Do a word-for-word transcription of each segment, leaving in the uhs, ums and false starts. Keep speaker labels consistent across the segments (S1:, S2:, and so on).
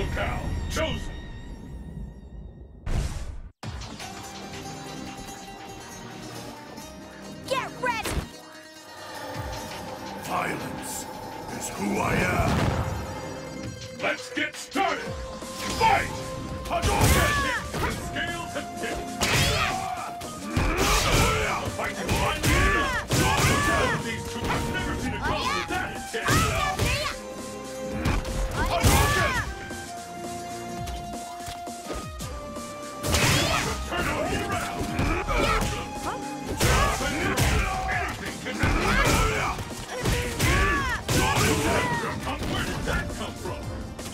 S1: locale chosen.
S2: Get ready!
S1: Violence is who I am. Let's get started. Fight! Hadouken! The scales have tipped. The fight is winding up. These two have never seen a crowd with that intense. Hadouken! Turn it around. Anything can happen. Where did that come from?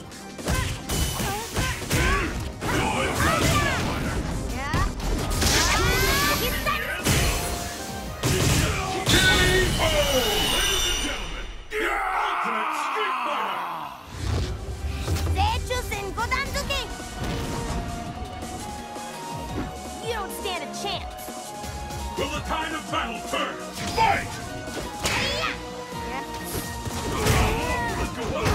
S2: You don't stand a chance.
S1: Will the tide of battle turn? Fight! Let's go on.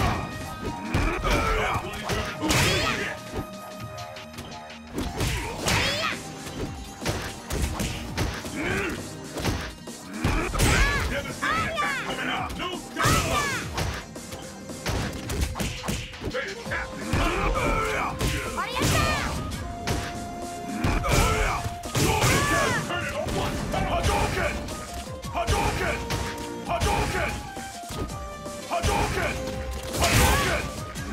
S1: Devastating attack coming up. No staying alone. Fantastic. Hadouken! Hadouken! Hadouken! Hadouken! Hadouken!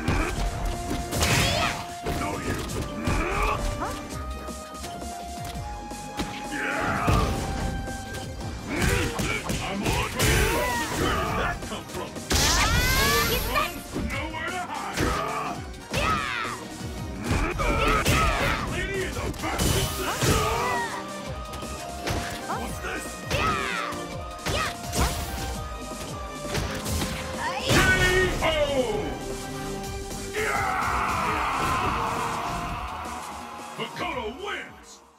S1: No use. Yeah. I'm on to you. Where did that come from? Nowhere to hide. Lady is a bastard. What's this? Makoto wins!